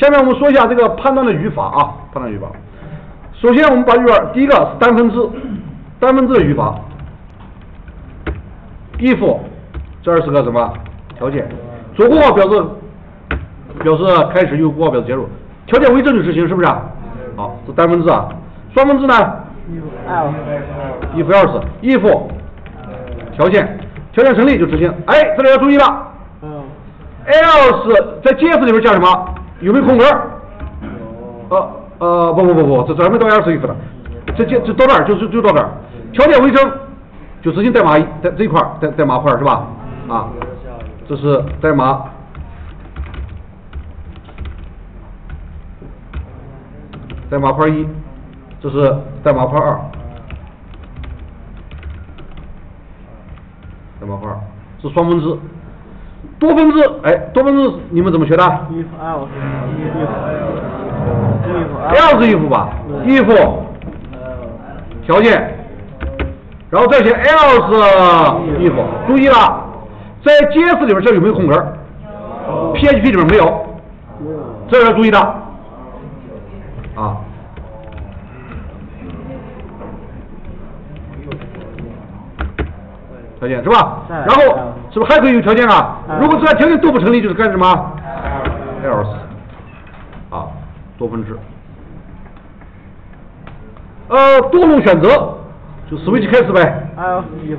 下面我们说一下这个判断的语法啊，判断语法。首先我们把语法，第一个是单分制的语法。if 这儿是个什么条件？左括号表示开始，右括号表示结束。条件为证就执行，是不是啊？好，是单分制啊。双分制呢 ？if else 条件成立就执行。哎，这里要注意了。else 在 JS 里面叫什么？有没有空格？不，这还没到 else if 呢。这到这儿就到这儿。条件为证就执行代码在这一块代码块是吧？啊，这是代码。代码块1，这是代码块2，代码块2是双分制，多分制，哎，多分制你们怎么学的 ？if if 吧 ，if 条件，然后再写 else if， 注意了，在 JS 里边这有没有空格 ？PHP 里边没有，这要注意的。啊，条件是吧？然后是不是还可以有条件啊？如果这条件都不成立，就是干什么 ？else 啊，多分制。多路选择就 switch 开始呗。 else if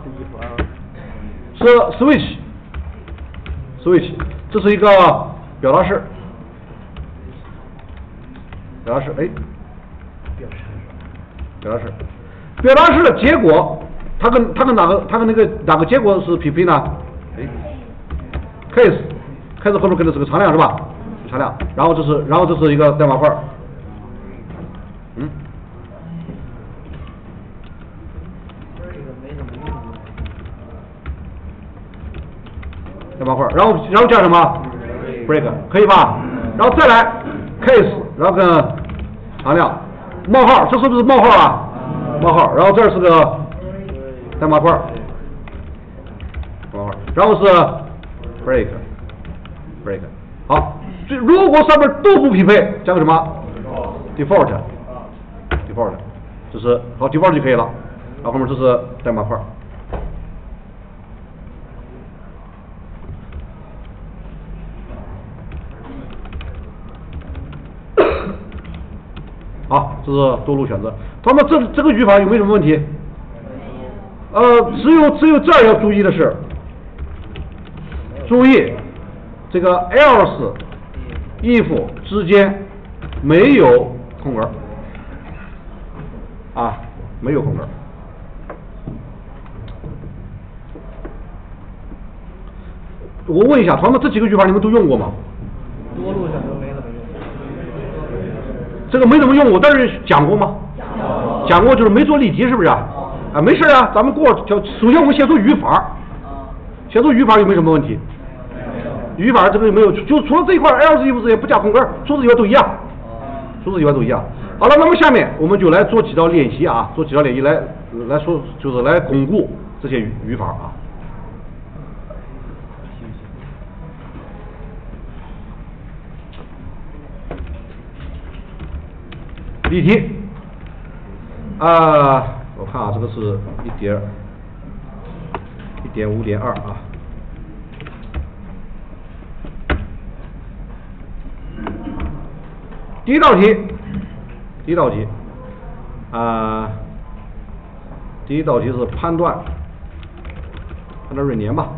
是 switch， 这是一个表达式。表达式，哎，表达式的结果，它跟哪个结果是匹配呢？哎 ，case 后面跟的是个常量是吧？常量，然后这是一个代码块，代码块，然后叫什么 break 可以吧？然后再来 case。然后跟常量冒号，这是不是冒号啊？冒号，然后这是个代码块，冒号，然后是 break， 好，如果上面都不匹配，加个什么 default， 这是好 default 就可以了，然后后面这是代码块。好，这是多路选择。那么这个语法有没有什么问题？只有这儿要注意的是，注意这个 else if 之间没有空格啊，没有空格。我问一下，同学们，这几个语法你们都用过吗？ 多路选择没怎么用。 这个没怎么用过，但是讲过吗？讲过，就是没做例题，是不是啊？啊，没事啊，咱们过首先我们先说语法，有没有什么问题？语法这个有没有？就除了这一块 else if 也不加空格，除此以外都一样。好了，那么下面我们就来做几道练习啊，来说，就是来巩固这些语法啊。例题我看啊，这个是1.5.2啊。第一道题是判断闰年吧，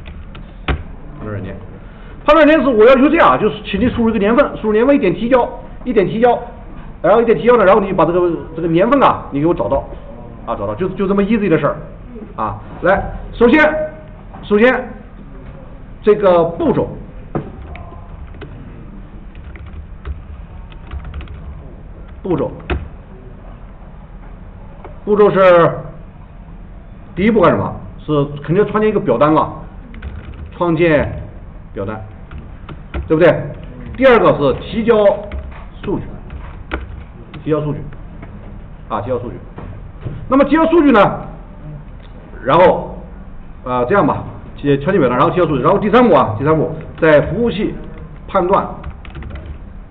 判断闰年是我要求这样，就是请你输入一个年份，一点提交，然后一点提交呢，然后你把这个年份啊，你给我找到，就这么 easy 的事儿啊。来，首先这个步骤是第一步干什么？是肯定创建一个表单了，创建表单，对不对？第二个是提交数据。提交数据。那么提交数据呢？然后这样吧，创建表单，然后提交数据，然后第三步在服务器判断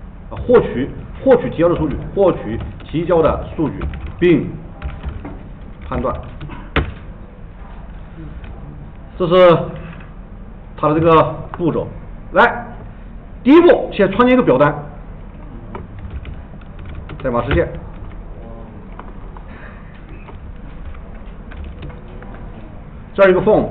获取提交的数据，获取提交的数据，并判断。这是它的这个步骤。来，第一步先创建一个表单，代码实现。这儿有一个 form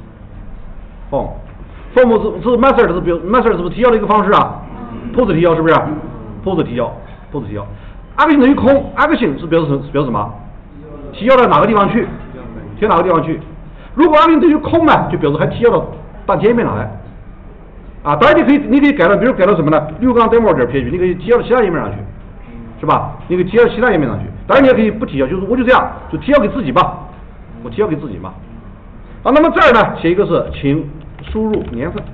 是 method 是method 是不是提交的一个方式啊 ？post 提交是不是 ？post 提交。action 等于空 ，action 是表示什么？提交到哪个地方去？提到哪个地方去？如果 action 等于空呢，就表示还提交到大界面上来。啊，当然你可以改到，比如改到什么呢？6杠 demo 点 PHP， 你可以提交到其他页面上去，是吧？你可以提交到其他页面上去。当然你也可以不提交，就是我就这样，就提交给自己吧，我提交给自己嘛。好，那么这儿呢，写一个是请输入年份，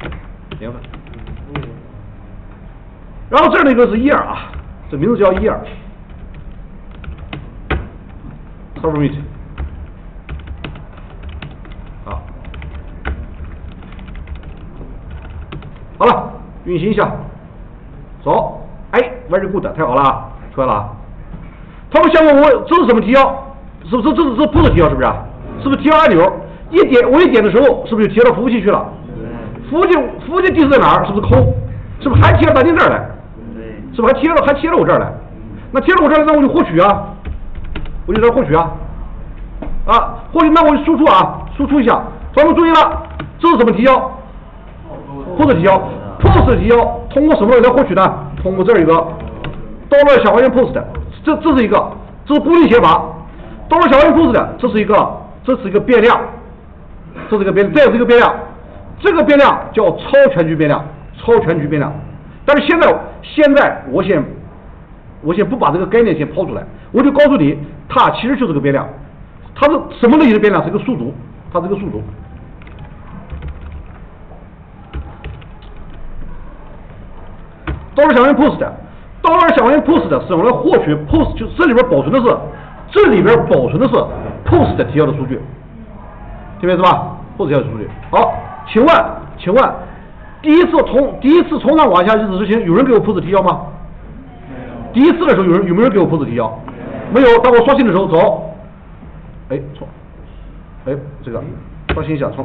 然后这儿那个是year啊，这名字叫year submit 啊，好了，运行一下，走，哎 ，very good， 太好了，出来了啊。他们想问我这是什么提交？是不是这是push提交？是不是？是不是提交按钮？我一点的时候，是不是就提到服务器去了？服务器地址在哪儿？是不是空？是不是还贴到大家这儿来？是不是还贴到我这儿来？那贴到我这儿来，那我就获取啊，我就在获取啊，获取，那我就输出啊，输出一下。同学们注意了，这是什么提交？post 提交 ，post 提交通过什么来获取呢？通过这儿一个$小花园 post， 这是一个，这是孤立写法。$小花园 post， 这是一个变量。这是一个变量，这个变量叫超全局变量。但是现在我先不把这个概念先抛出来，我就告诉你，它其实就是个变量。它是什么类型的变量？是一个数组，它是个数组。$小花园 post，$ 小花园 post 是用来获取 post， 就这里边保存的是 post 提交的数据。听明白是吧？post 提交的数据。好，请问，第一次从上往下日子之前，有人给我 post 提交吗？第一次的时候有没有人给我 post 提交？没有。当我刷新的时候，走，这个刷新一下，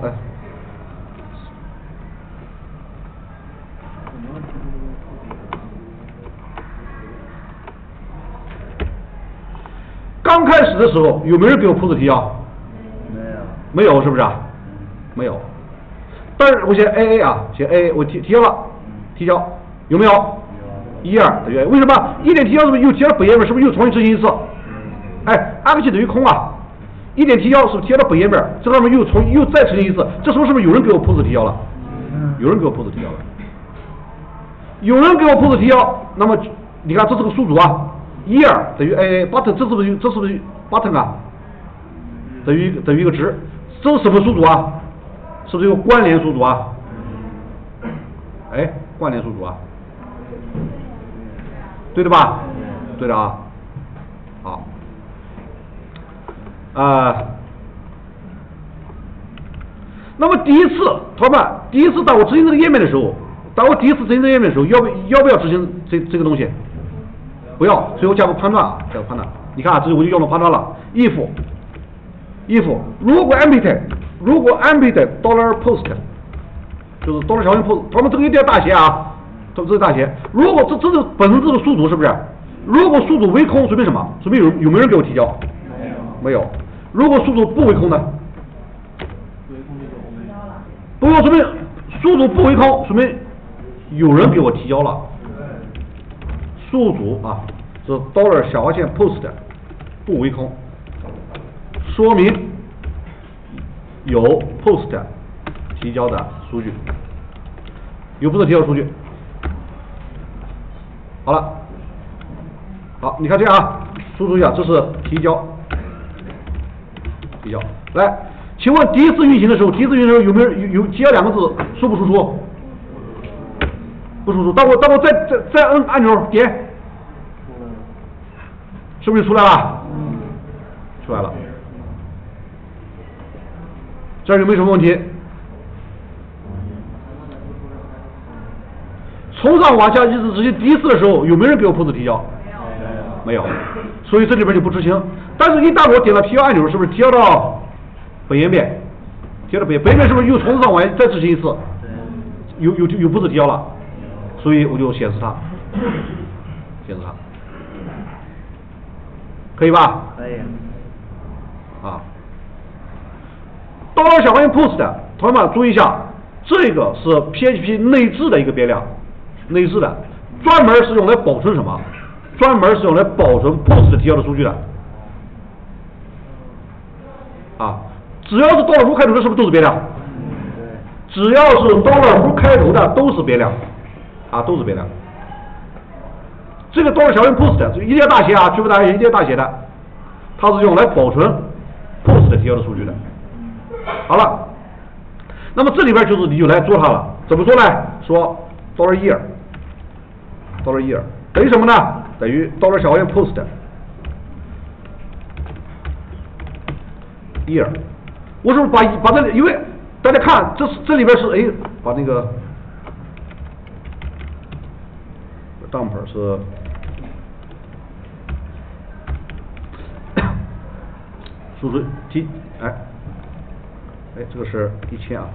刚开始的时候有没有人给我 post 提交？没有，是不是啊？没有。但是我写 AA 啊，写 AA， 我提交了，提交有没有？1、2等于 A， 为什么一点提交是不是又提交到本页面？是不是又重新执行一次？action 等于空啊，一点提交是不是提交到本页面？这上面又再执行一次，这时候是不是有人给我 post 提交了？有人给我 post 提交了。有人给我 post 提交，那么你看这是个数组啊，1、2等于 AA button， 这是不是 button 啊？等于一个值，这是什么数组啊？是不是一个关联数组啊？关联数组啊，对的吧？对的啊。好，那么第一次，同学们，第一次当我执行这个页面的时候，要不要执行这个东西？不要，最后加个判断啊，加个判断。你看啊，这里我就用了判断了 ，if 如果 empty $post 就是$小花园 post， 他们这个一定要大写啊，这是大写。如果这是本身这个数组是不是？如果数组为空，说明什么？说明有没有人给我提交？没有。如果数组不为空呢？不用，说明数组不为空，说明有人给我提交了。数组啊，是$小划线 post 不为空，说明有 post 提交的数据，有 post 提交的数据。好了，好，你看这样啊，输出一下，这是提交。来，请问第一次运行的时候，有没有提交两个字输不输出？不输出。当我再摁按钮点，是不是出来了？出来了。这儿有没有什么问题？ 从上往下一直执行第一次的时候，有没有人给我 POS 提交？没有，所以这里边就不执行。但是一旦我点了提交按钮，是不是提交到本页面？提交到本页面是不是又从上往下再执行一次？有 POS 提交了，所以我就显示它，可以吧？ 可以。 啊，到了小关于 POST 的，同学们注意一下，这个是 PHP 内置的一个变量，内置的，专门是用来保存什么？专门是用来保存 POST 提交的数据的。啊，只要是$开头的，是不是都是变量？只要是$开头的都是变量，啊，都是变量。这个小于 POST 一定要大写啊，区分大写一定要大写的，它是用来保存 POST 提交的数据的。好了，那么这里边就是你就来做它了，怎么做呢？说$year 等于什么呢？等于小于 POST year。我是不是把这里，因为大家看这里边是把那个 dump 是数值提这个是1000啊。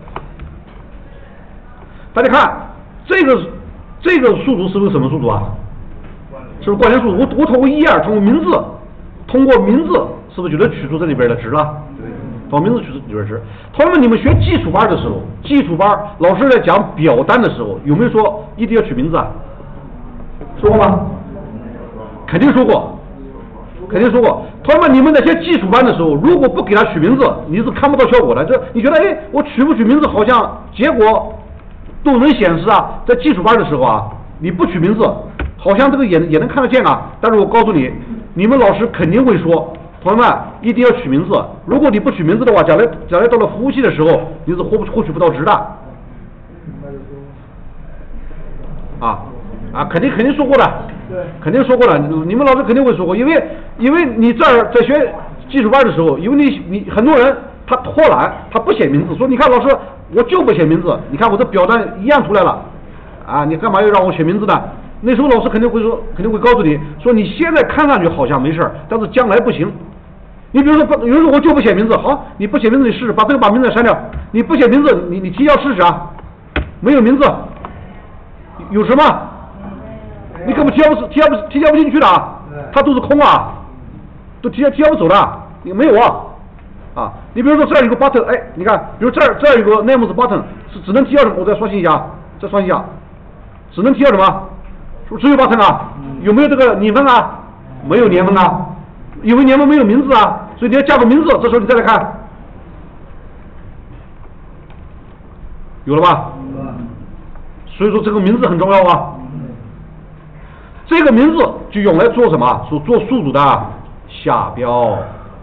大家看这个数组是不是什么数组啊？是不是关联数组？我通过1、2，通过名字，是不是就能取出这里边的值了？通过名字取出里边值。同学们，你们学基础班的时候，老师在讲表单的时候，有没有说一定要取名字啊？说过吗？肯定说过。同学们，你们在学基础班的时候，如果不给他取名字，你是看不到效果的。这你觉得，我取不取名字，好像结果都能显示啊。在基础班的时候啊，你不取名字，好像这个也能看得见啊。但是我告诉你，你们老师肯定会说，同学们一定要取名字。如果你不取名字的话，将来到了服务器的时候，你是获取不到值的。肯定说过的。对，肯定说过了，你们老师肯定会说过，因为你这儿在学基础班的时候，因为你很多人他偷懒，他不写名字，说你看老师我就不写名字，你看我这表单一样出来了，你干嘛要让我写名字呢？那时候老师肯定会告诉你说你现在看上去好像没事，但是将来不行。你比如说有人说我就不写名字，好，你不写名字你试试，把名字删掉，你不写名字你提交试试啊，没有名字有什么？你根本提交不进去的啊，它都是空啊，都提交不走的，你没有啊。你比如说这儿有个 button， 你看，比如这儿有个 names button， 是只能提交什么？我再刷新一下，只能提交什么？是不是只有 button 啊？有没有这个年份啊？没有年份啊，因为年份没有名字啊，所以你要加个名字，这时候你再来看，有了吧？所以说这个名字很重要啊。这个名字就用来做什么？做数组的下标，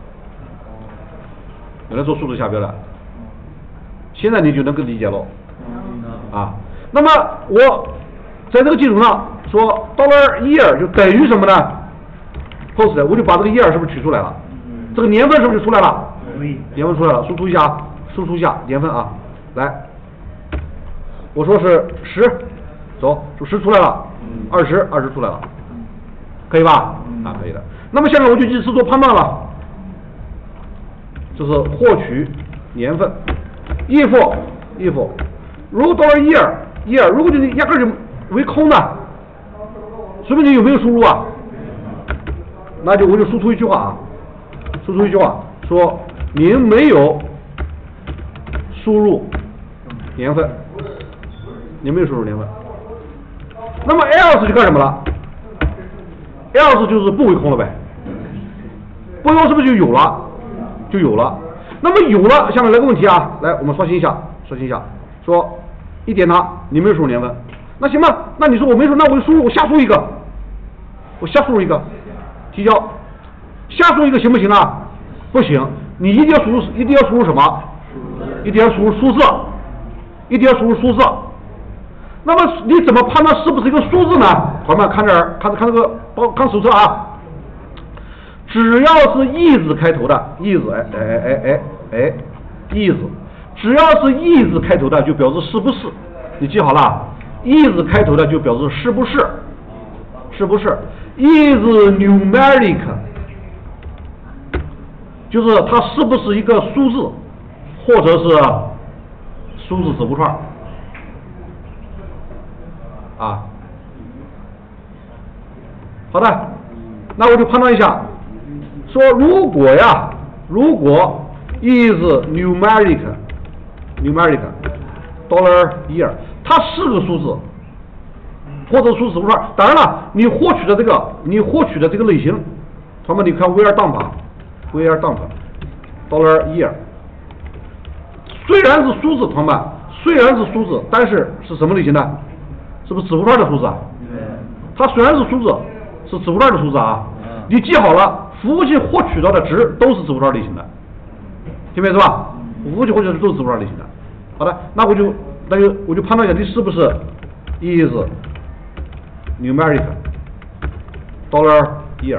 用来做数组下标的。现在你就能够理解了那么我在这个基础上说$year就等于什么呢 ？POST 我就把这个year是不是取出来了？这个年份是不是就出来了？年份出来了，输出一下年份啊，来，我说是10，走，就10出来了。20出来了，可以吧？可以的。那么下面我就依次做判断了，就是获取年份 if 如果$year 如果你压根就为空的，说明你有没有输入啊？那我就输出一句话说您没有输入年份，那么 else 就干什么了 ？else 就是不为空了呗，不为空是不是就有了？那么有了，下面来个问题啊，来我们刷新一下，说一点它，你没有输入年份，那行吧？那你说我没输，那我就输入，我瞎输入一个，提交，瞎输一个行不行啊？不行，你一定要输入什么？一定要输入数字。那么你怎么判断是不是一个数字呢？朋友们看这儿，看这个看手册啊，只要是 is 开头的 is， is， 只要是 is 开头的就表示是不是，你记好了， is 开头的就表示是不是，是不是 is numeric， 就是它是不是一个数字，或者是数字字符串啊。好的，那我就判断一下，说如果 is numeric $year， 它是个数字或者数字字符串。当然了，你获取的这个类型，同学们你看 where dump $year， 虽然是数字，同学们虽然是数字，但是是什么类型的？是不是字符串的数字啊？它虽然是数字，是字符串的数字啊。你记好了，服务器获取到的值都是字符串类型的，听明白是吧？服务器获取的都是字符串类型的。好的，那我就判断一下你是不是 is numeric $year，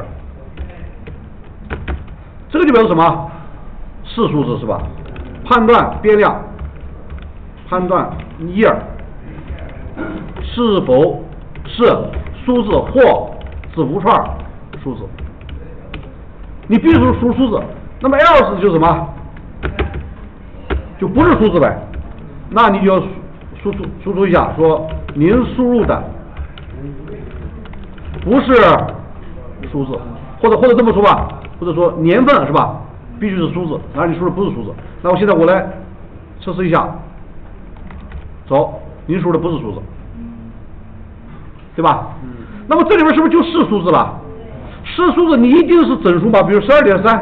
这个就表示什么？是数字是吧？判断变量，判断 year 是否是数字或字符串数字。你必须是数字，那么 else 就是什么？就不是数字呗。那你就要输出一下，说您输入的不是数字，或者这么说吧，或者说年份是吧？必须是数字，然后你输入不是数字。那我现在我来测试一下，走，您输入的不是数字，对吧？那么这里面是不是就是数字了？是数字，你一定是整数嘛？比如12.3，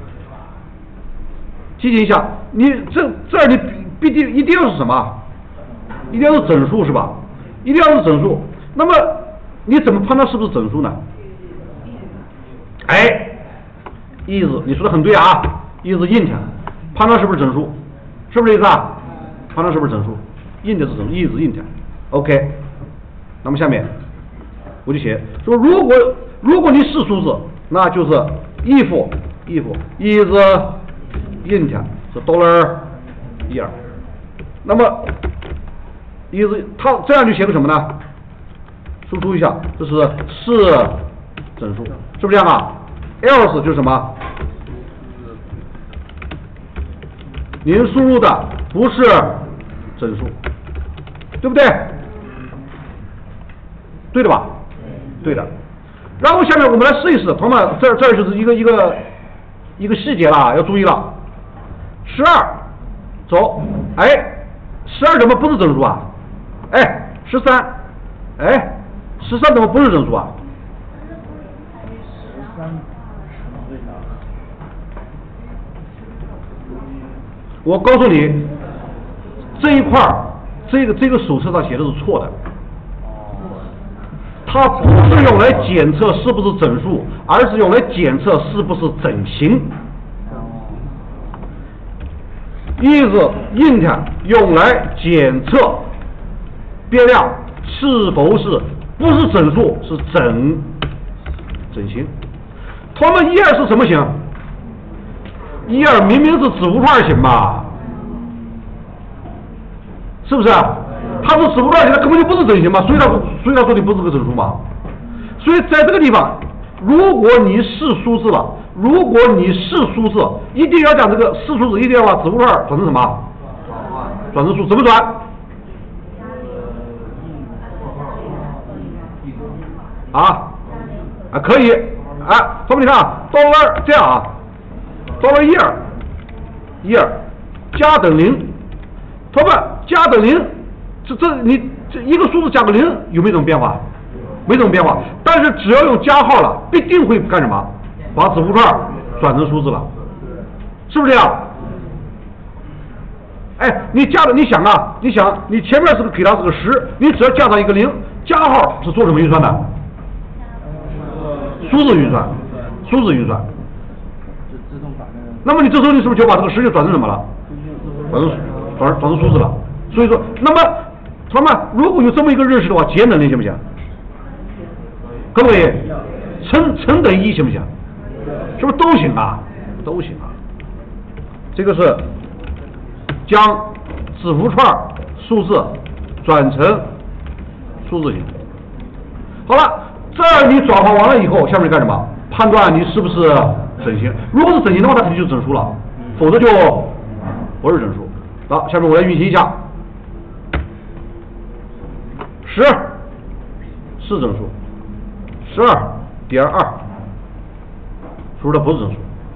记忆一下，你这儿你一定要是什么？一定要是整数是吧？一定要是整数。那么你怎么判断是不是整数呢？哎 ，is 你说的很对啊 ，is int 判断是不是整数？是不是这意思啊？判断是不是整数 ？int 是整数 ，is int。OK， 那么下面我就写说，如果你是数字，那就是 if is int 是$year。那么 is 它这样就写个什么呢？输出一下，这是整数，是不是这样啊 ？else 就是什么？您输入的不是整数，对不对？对的吧？对的。然后下面我们来试一试，同学们，这就是一个细节了，要注意了。12，走，哎，12怎么不是整数啊？哎，13，哎，13怎么不是整数啊？我告诉你，这一块儿，这个手册上写的是错的。它不是用来检测是不是整数，而是用来检测是不是整形。is int 用来检测变量是否不是整数，是整形。它们1、2是什么形？1、2明明是字符串形嘛，是不是？它是字符串形，它根本就不是整形嘛，所以它说的不是个整数嘛。所以在这个地方，如果你是数字了，一定要将这个是数字一定要把字符串转成什么？转成数，怎么转？可以同学们你看啊，$这样啊，$year 加等0，同学们加等0，你这一个数字加个0有没有这种变化？没这种变化，但是只要用加号了，必定会干什么？把字符串转成数字了，是不是这样？哎，你想你前面给它是个10，你只要加上一个0，加号是做什么运算的？数字运算。那么你这时候你是不是就把这个10就转成什么了？转成数字了。所以说，那么同学们，如果有这么一个认识的话，减等0行不行？可不可以？乘等1行不行？是不是都行啊？都行啊。这个是将字符串数字转成数字型。好了，这儿你转化完了以后，下面干什么？判断你是不是整形。如果是整形的话，它肯定就是整数了，否则就不是整数。好，下面我来运行一下，10是整数，12.2，说的不是整数。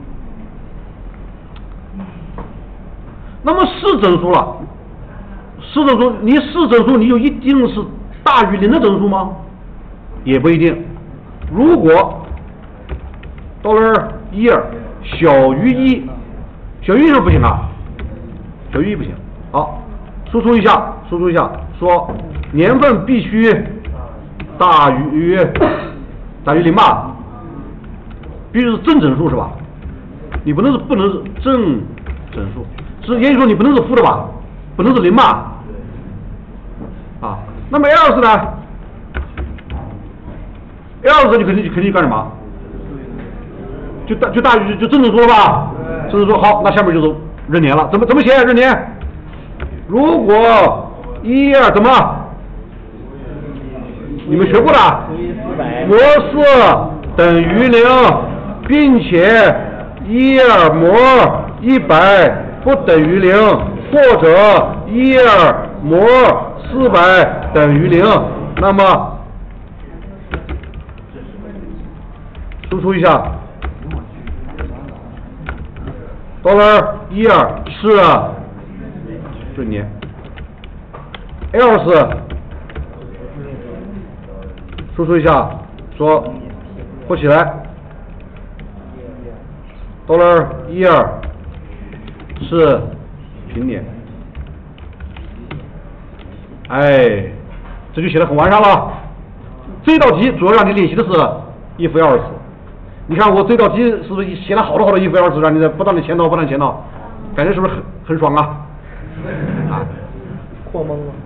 那么是整数了，是整数，你是整数，你就一定是大于0的整数吗？也不一定。如果$1小于1，小于1是不行啊，小于1不行。好，输出一下，说年份必须大于0吧，必须是正整数是吧？你不能是正整数。也就是说你不能是负的吧，不能是0吧，啊，那么 else 呢 ？else 就肯定干什么？就大于就正整数了吧？正整数好，那下面就是闰年了，怎么写闰年？如果12怎么？你们学过的？模式等于0，并且12模100。不等于0，或者12模400等于0，那么输出一下$12是闰年 ，else 输出一下说不起来$12是平年，哎，这就写得很完善了。这道题主要让你练习的是if else。你看我这道题是不是写了好多 if else， 让你在不断的前导，感觉是不是很爽啊？啊， 扩懵了。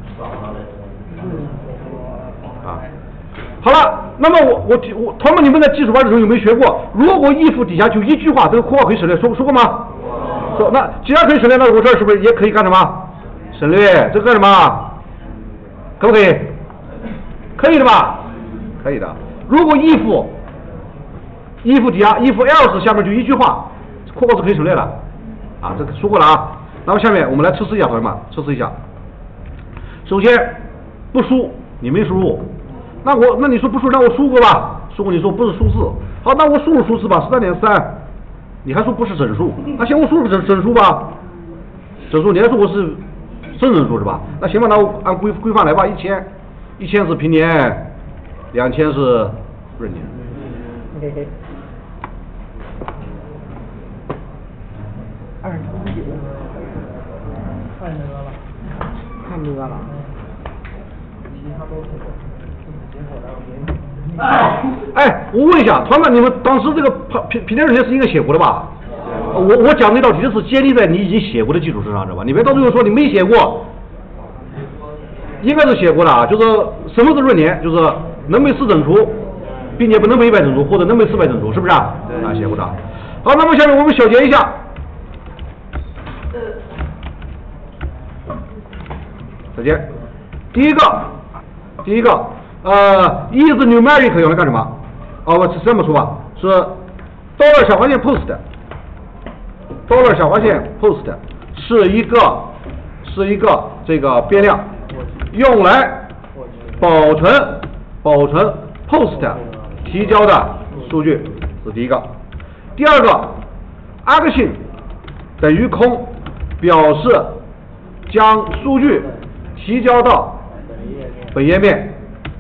啊，好了，那么我同学们，你们在基础班的时候有没有学过？如果if底下就一句话，这个括号可以省略，说过吗？那既然可以省略，那我这儿是不是也可以干什么？省略，这个干什么？可不可以？可以的吧？可以的。如果if底下if else 下面就一句话，括号是可以省略的啊，这个说过了啊。那么下面我们来测试一下，同学们，测试一下。首先不输，你没输入，那你说不输，那我输过吧？输过，你说不是数字，好，那我输入数字吧，13.3。你还说不是整数，那行我输入整数吧，整数你还说我是正整数是吧？那行吧，那我按规范来吧，1000是平年，2000是闰年。 太呢了。 哎，我问一下，团长，你们当时这个平年闰年是应该写过的吧？我讲这道题是建立在你已经写过的基础之上，知道吧？你别到最后说你没写过，应该是写过的啊。就是什么是闰年？就是能被4整除，并且不能被100整除，或者能被400整除，是不是啊？啊，写过的。好，那么下面我们小结一下。小结，第一个is numeric 用来干什么？我是这么说吧，是$小划线 post，$ 小划线 post 是一个这个变量，用来保存 post 提交的数据，是第一个。第二个 action 等于空，表示将数据提交到本页面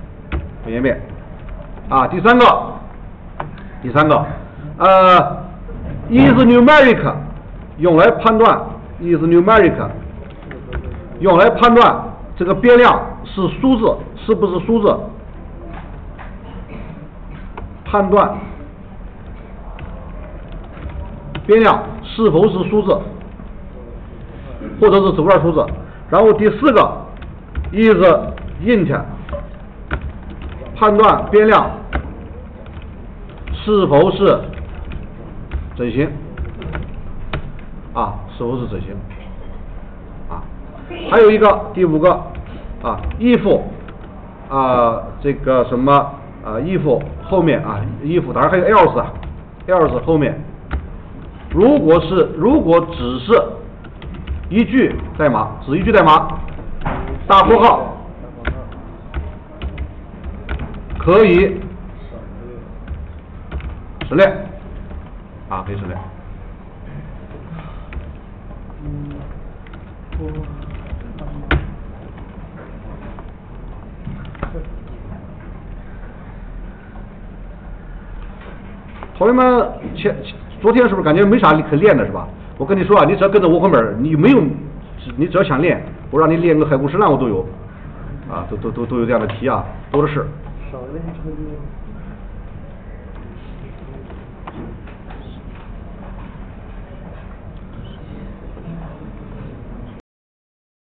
啊。第三个is numeric 用来判断这个变量是数字是不是数字，判断变量是否是数字或者是整块数字。然后第四个 is int 判断变量是否是整形啊，是否是整形啊？还有一个第5个啊 if 这个什么if 后面if 当然还有 else 后面，如果只是一句代码，大括号可以省略可以省略。同学们，昨天是不是感觉没啥可练的是吧？我跟你说你只要跟着我后面，你只要想练，我让你练个海枯石烂我都有，都有这样的题多的是。 少练成绩。